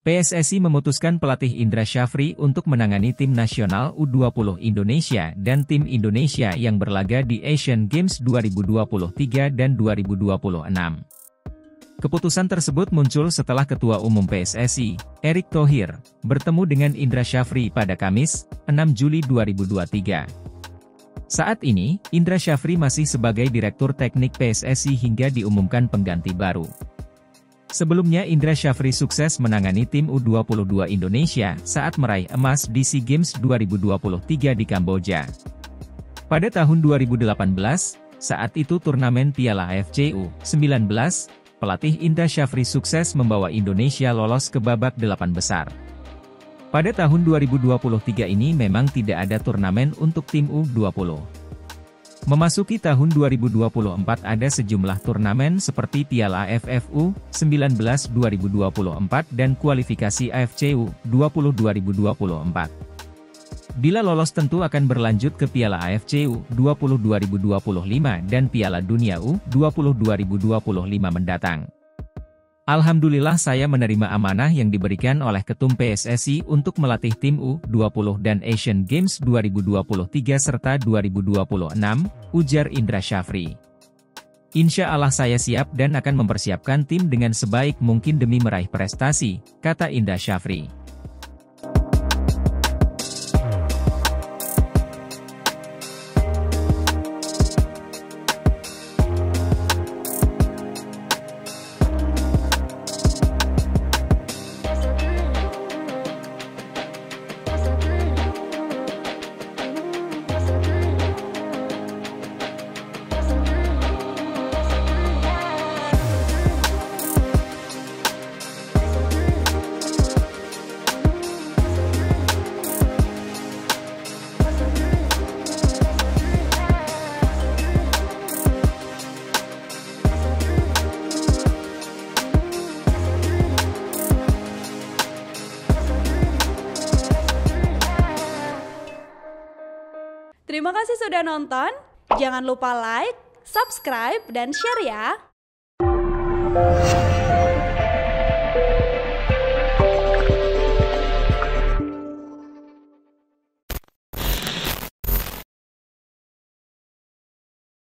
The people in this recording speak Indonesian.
PSSI memutuskan pelatih Indra Syafri untuk menangani tim nasional U20 Indonesia dan tim Indonesia yang berlaga di Asian Games 2023 dan 2026. Keputusan tersebut muncul setelah Ketua Umum PSSI, Erick Thohir, bertemu dengan Indra Syafri pada Kamis, 6 Juli 2023. Saat ini, Indra Syafri masih sebagai Direktur Teknik PSSI hingga diumumkan pengganti baru. Sebelumnya Indra Syafri sukses menangani tim U22 Indonesia saat meraih emas di SEA Games 2023 di Kamboja. Pada tahun 2018, saat itu turnamen Piala AFC U19, pelatih Indra Syafri sukses membawa Indonesia lolos ke babak 8 besar. Pada tahun 2023 ini memang tidak ada turnamen untuk tim U20. Memasuki tahun 2024 ada sejumlah turnamen seperti Piala AFF U19 2024 dan kualifikasi AFC U20 2024. Bila lolos tentu akan berlanjut ke Piala AFC U20 2025 dan Piala Dunia U20 2025 mendatang. Alhamdulillah saya menerima amanah yang diberikan oleh Ketum PSSI untuk melatih tim U20 dan Asian Games 2023 serta 2026, ujar Indra Syafri. Insya Allah saya siap dan akan mempersiapkan tim dengan sebaik mungkin demi meraih prestasi, kata Indra Syafri. Terima kasih sudah nonton, jangan lupa like, subscribe, dan share ya!